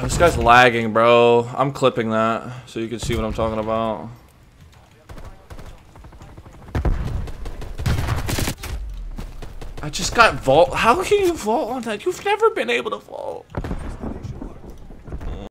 This guy's lagging, bro. I'm clipping that so you can see what I'm talking about. I just got vault. How can you vault on that? You've never been able to vault.